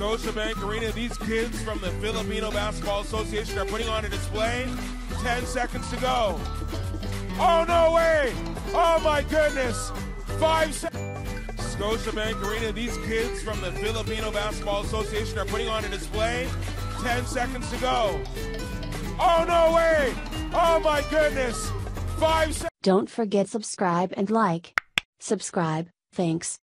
Scotiabank Arena. These kids from the Filipino Basketball Association are putting on a display. 10 seconds to go. Oh, no way! Oh, my goodness! 5 seconds. Scotiabank Arena. These kids from the Filipino Basketball Association are putting on a display. 10 seconds to go. Oh, no way! Oh, my goodness! 5 seconds. Don't forget subscribe and like. Subscribe, thanks.